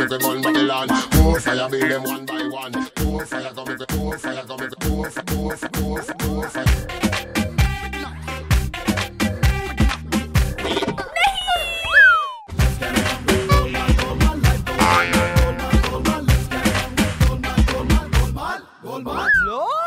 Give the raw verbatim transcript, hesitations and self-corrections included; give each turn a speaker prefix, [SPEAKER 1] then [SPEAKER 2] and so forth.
[SPEAKER 1] make we burn Babylon. More fire, build them one by one. More fire, come make we more fire, come make we more fire, more fire, more fire, more fire.
[SPEAKER 2] Lord!